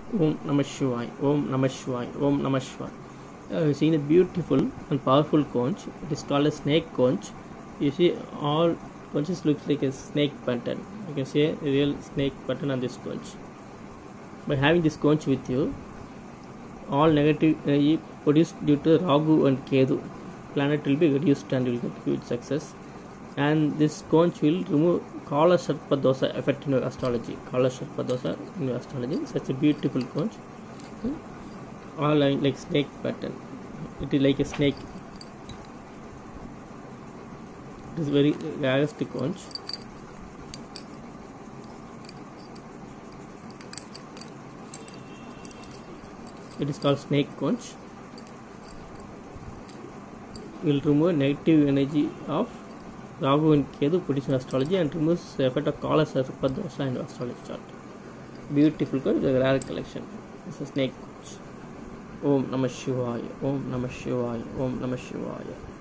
Om Namah Shivaya, Om Namah Shivaya, Om Namah Shivaya. You see the beautiful and powerful conch. It is called a snake conch. You see all conches looks like a snake pattern. You can see a real snake pattern on this conch. By having this conch with you, all negative energy produced due to Rahu and Ketu planet will be reduced and you will get huge success. And this conch will remove Kala Sarpa Dosa effect in your astrology. Kala Sarpa Dosa in your astrology. Such a beautiful conch. All like snake pattern. It is like a snake. It is very rarest conch. It is called snake conch. Will remove negative energy of Rahu and Ketu produced in astrology and removes the effect of Kala Sarpa Dosa in astrology chart. Beautiful conch, a rare collection. This is snake conch. Om Namah Shivaya, Om Namah Shivaya, Om Namah Shivaya.